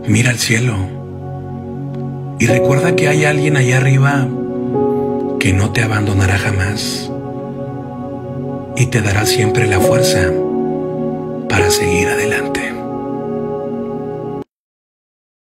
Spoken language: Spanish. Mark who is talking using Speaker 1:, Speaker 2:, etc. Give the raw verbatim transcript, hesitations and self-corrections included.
Speaker 1: Mira al cielo y recuerda que hay alguien allá arriba que no te abandonará jamás y te dará siempre la fuerza para seguir adelante.